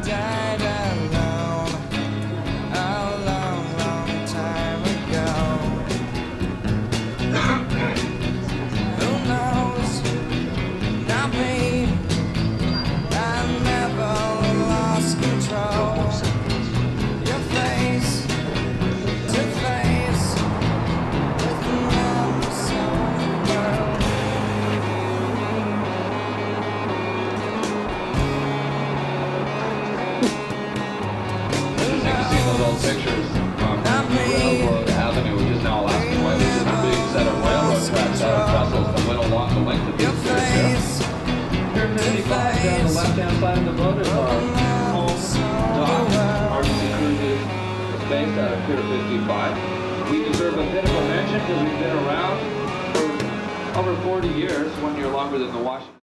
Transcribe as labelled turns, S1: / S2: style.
S1: died alone a long, long time ago. Who knows? Not me. I never lost control. Your face to face with another girl.
S2: Those old pictures from Railroad Avenue, which is now Alaskan Way, which is a big set of railroad tracks out of Brussels that went along the length of these streets here. Here in 55, down the left-hand side of the road is our home dock. RBC Cruises is based out of Pier 55. We deserve a bit of a mention because we've been around for over 40 years, 1 year longer than the Washington.